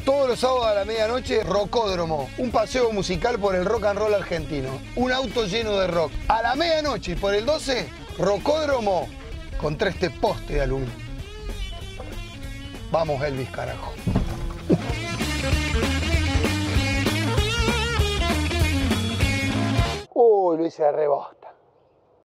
Todos los sábados a la medianoche, Rocódromo, un paseo musical por el rock and roll argentino. Un auto lleno de rock. A la medianoche y por el 12, Rocódromo contra este poste de aluminio. Vamos, Elvis, carajo. Uy, lo hice de rebote.